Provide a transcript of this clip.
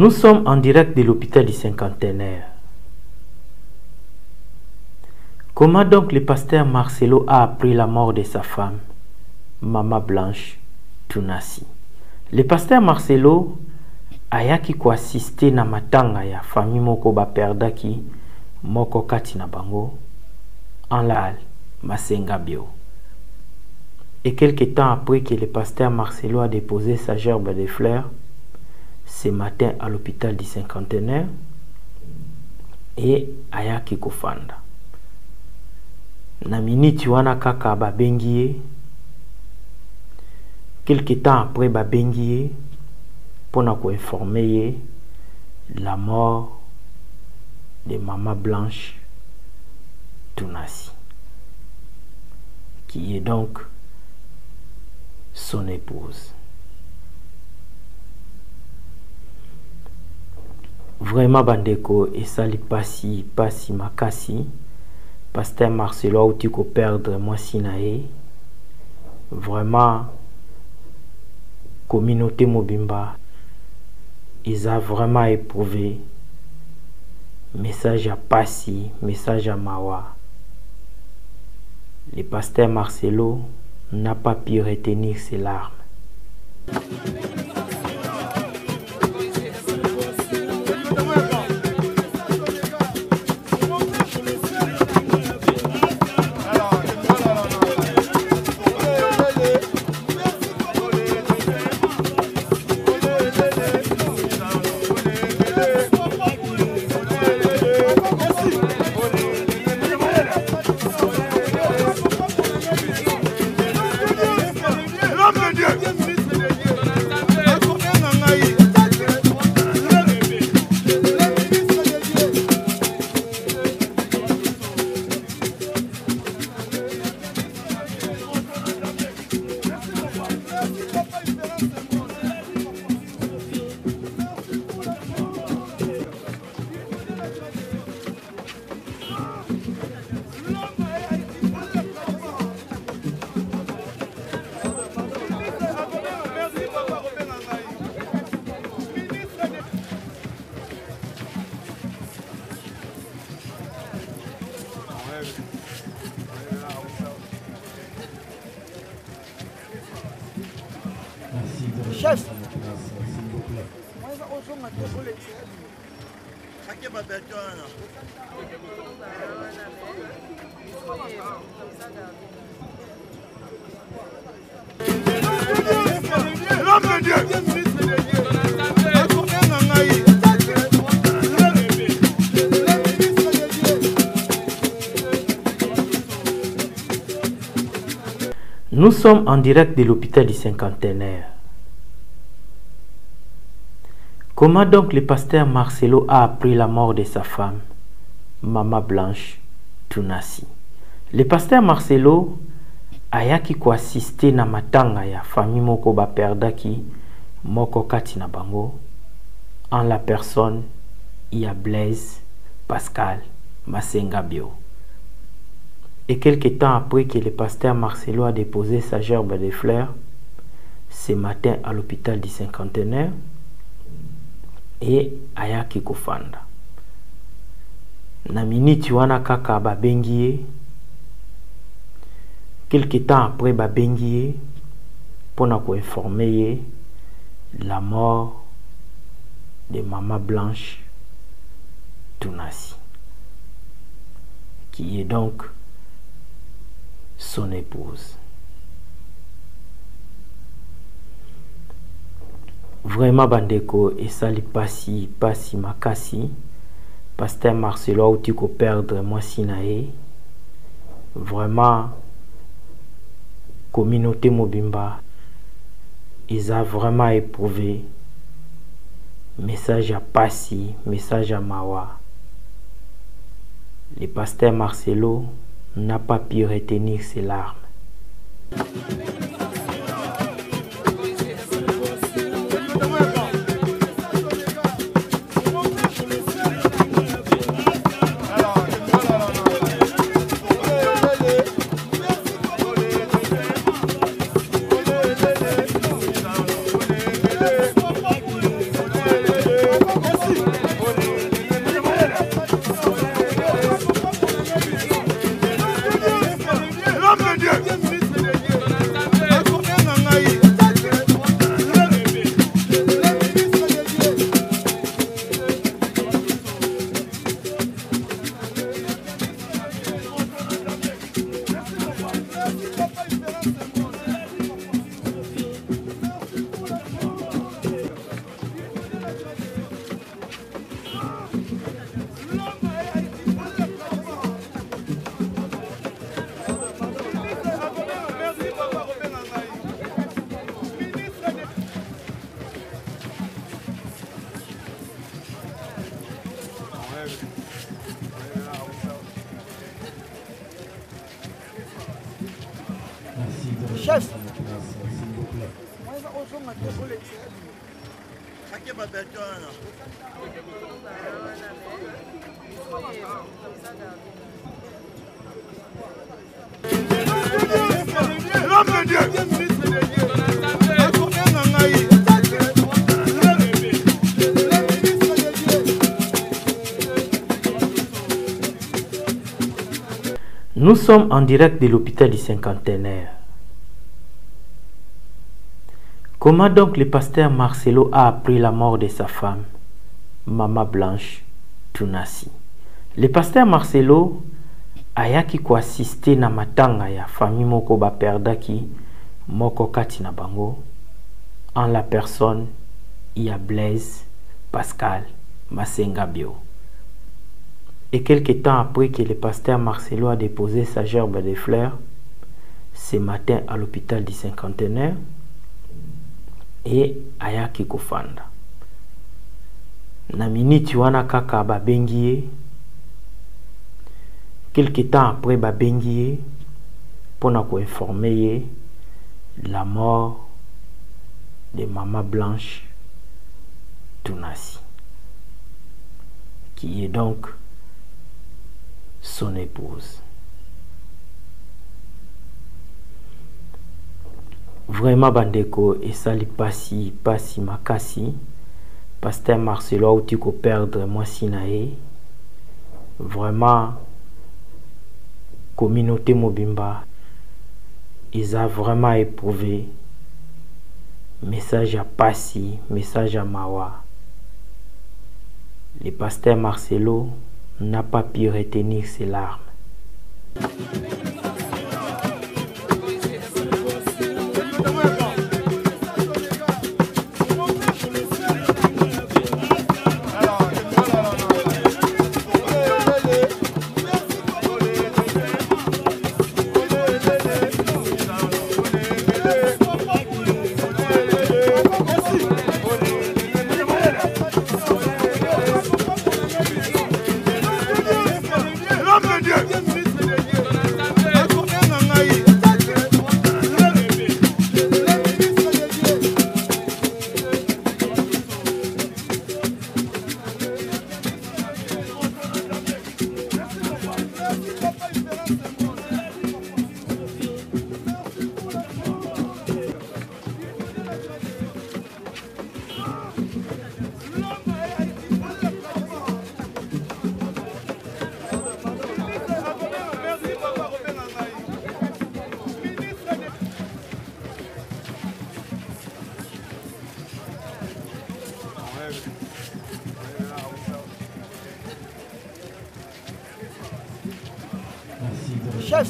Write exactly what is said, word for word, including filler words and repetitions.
Nous sommes en direct de l'hôpital du cinquantenaire. Comment donc le pasteur Marcelo a appris la mort de sa femme, Mama Blanche Tunasi? Le pasteur Marcelo ayaki ko assister na matanga ya famille moko ba perdaki moko kati na bango en la Masenga Bio. Et quelques temps après que le pasteur Marcelo a déposé sa gerbe de fleurs ce matin à l'hôpital du cinquantenaire, et ayaki kofanda na miniti wana kaka babengi, quelque temps après babengi pour nous informer la mort de Mama Blanche Tunasi, qui est donc son épouse. Vraiment bandeko et sali pasi pasi makasi pasteur Marcelo a outi ko perdre moi sinae. Vraiment communauté mobimba ils ont vraiment éprouvé. Message à pasi, message à mawa. Le pasteur Marcelo n'a pas pu retenir ses larmes. Chef. Nous sommes en direct de l'hôpital du cinquantenaire. Comment donc le pasteur Marcelo a appris la mort de sa femme, Mama Blanche Tunasi? Le pasteur Marcelo ayaki ko assister na matanga ya famille moko ba perdaki moko kati na bango en la personne ya Blaise Pascal Masenga Bio. Et quelques temps après que le pasteur Marcelo a déposé sa gerbe de fleurs ce matin à l'hôpital du cinquantenaire, et ayaki kofanda na miniti wana kaka babengi, quelque temps après babengi pour nous informer la mort de Mama Blanche Tunasi, qui est donc son épouse. Vraiment bandeko et sali pasi pasi makasi pasteur Marcelo a outi ko perdre moi sinae. Vraiment communauté mobimba ils ont vraiment éprouvé. Message à pasi, message à mawa. Le pasteur Marcelo n'a pas pu retenir ses larmes. Chef. L'homme de Dieu. Nous sommes en direct de l'hôpital du Cinquantenaire. Comment donc le pasteur Marcelo a appris la mort de sa femme, Maman Blanche Tunasi? Le pasteur Marcelo ayaki ko assister na matanga ya famille moko ba perdaki moko kati na bango en la personne ya Blaise Pascal Masenga Bio. Et quelques temps après que le pasteur Marcelo a déposé sa gerbe de fleurs ce matin à l'hôpital du Cinquantenaire, et ayaki kofanda na miniti wana kaka babengi ye. Quelque temps après babengi ye pona ko informer ye la mort de Maman Blanche Tunasi, qui est donc son épouse. Vraiment bandeko esali pasi pasi makasi. Pasteur Marcelo auti ko perdre mwasi na ye. Vraiment communauté mobimba ils ont vraiment éprouvé. Message à pasi, message à mawa. Le pasteur Marcelo n'a pas pu retenir ses larmes. Chef.